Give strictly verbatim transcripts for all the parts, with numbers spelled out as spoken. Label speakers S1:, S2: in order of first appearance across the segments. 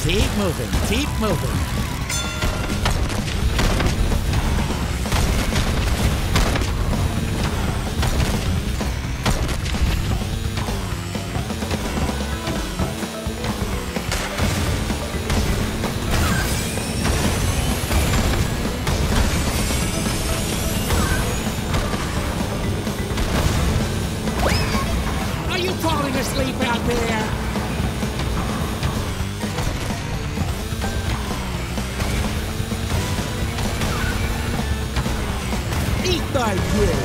S1: Keep moving, keep moving.
S2: Asleep out there. Eat thy will.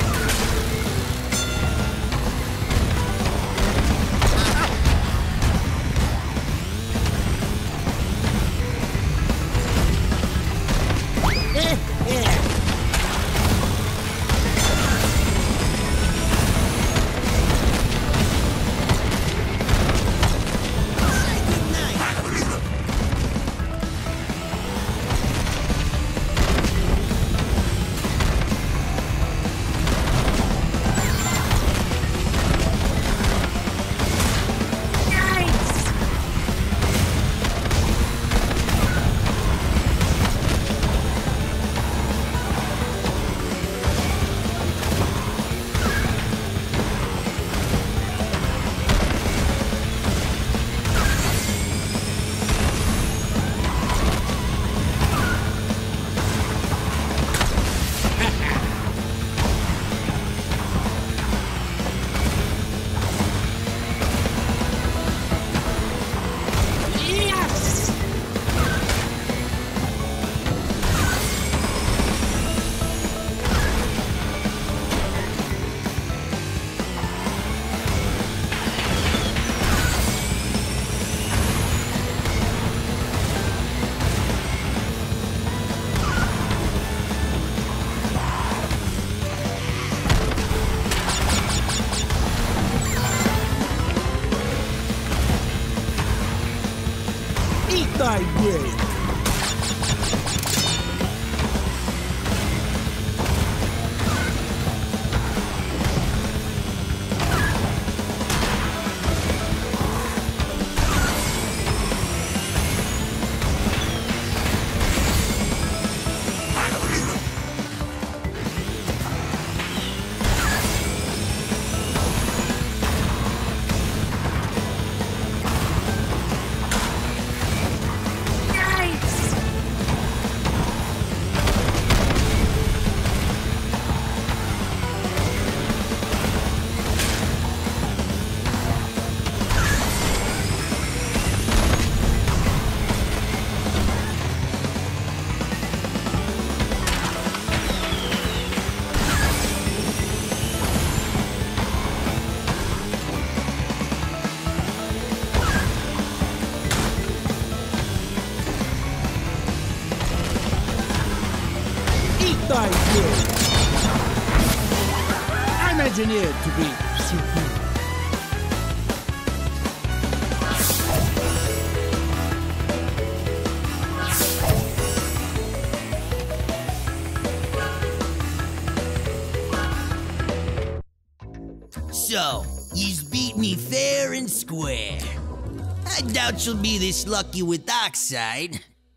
S2: Thy will. Thy will. I'm engineered to be superior.
S3: So, you's beat me fair and square. I doubt you'll be this lucky with Oxide.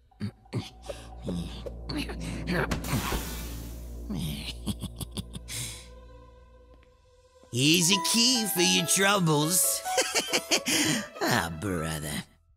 S3: Here's a key for your troubles. Ah, brother.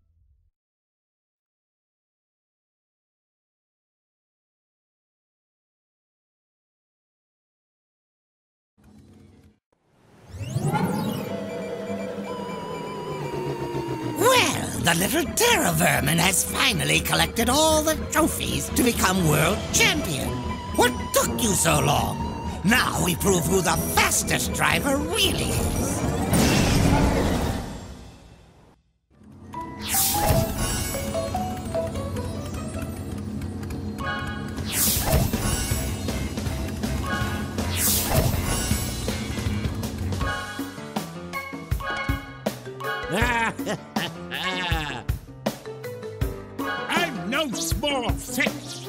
S4: Well, the little terror vermin has finally collected all the trophies to become world champion. What took you so long? Now we prove who the fastest driver really is.
S2: I'm no small fish.